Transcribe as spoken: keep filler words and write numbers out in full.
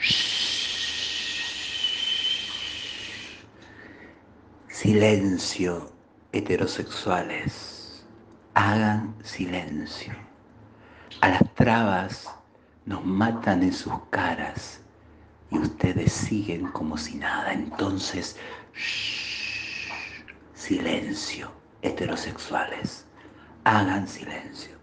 Silencio, heterosexuales. Hagan silencio. A las trabas nos matan en sus caras y ustedes siguen como si nada. Entonces, shh, silencio, heterosexuales. Hagan silencio.